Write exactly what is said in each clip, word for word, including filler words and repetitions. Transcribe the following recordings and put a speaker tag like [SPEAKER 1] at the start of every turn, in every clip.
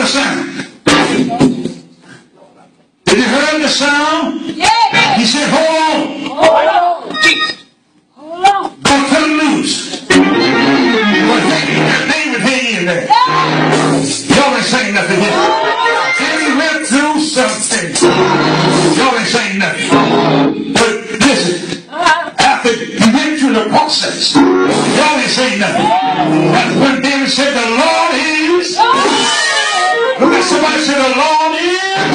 [SPEAKER 1] sound. Did you hear the sound?
[SPEAKER 2] Yeah.
[SPEAKER 1] He said, hold on.
[SPEAKER 2] Hold on. Hold on.
[SPEAKER 1] Don't cut him loose. But David hang in there. Y'all ain't saying nothing yet. He went through something. Y'all ain't saying nothing. But listen, after he went through the process, y'all ain't saying nothing. That's when David said, the Lord is. Look at somebody say, the Lord is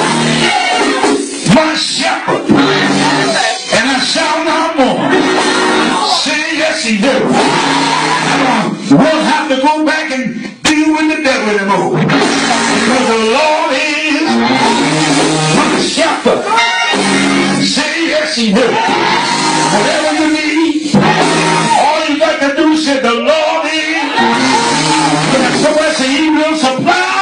[SPEAKER 1] my shepherd, and I shall not want. Say yes, he do. I won't have to go back and deal with the devil anymore. Because the Lord is my shepherd. Say yes, he do. Whatever you need, all you got to do is say the Lord is. When somebody say he will supply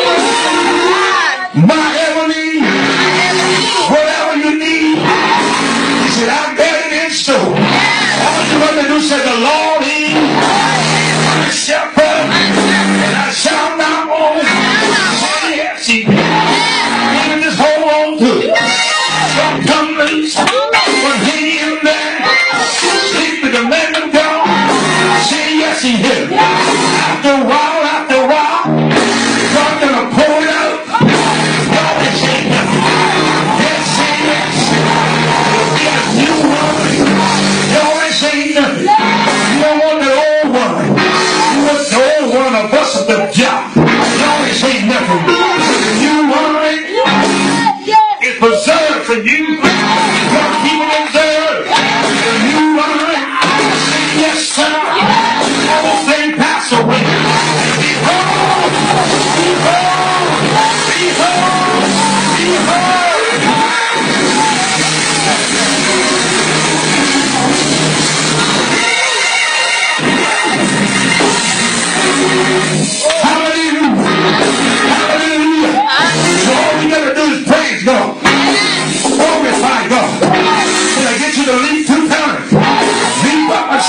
[SPEAKER 1] my heavenly, whatever you need. He said, I've got it in store. All you got to do is say the Lord is my shepherd, and I shall not want. Say yes, he will. Even just hold on to it. Don't come loose. But hang in there. Sleep with the man of God. Say yes, he will. After a while, after a while, God's going to pour it out. God is saying nothing. Yes, say yes. Yes, you want it. Y'all ain't saying nothing. You don't want the old one. You want the old one to bust up the job. Y'all ain't saying nothing. You want it. It's preserved for you. God's keeping it preserved. You want it. Say yes, sir. All things pass away. Behold, behold, behold, behold. Hallelujah. Hallelujah. So all you got to do is praise God. Glorify God. Till I get you to leap two times. Leap up and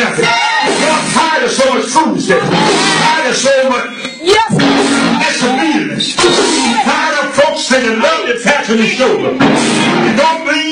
[SPEAKER 1] nothing. You're tired of so much foolishness. Tired of so much disobedience. Tired of folks saying love attached to the shoulder. You don't believe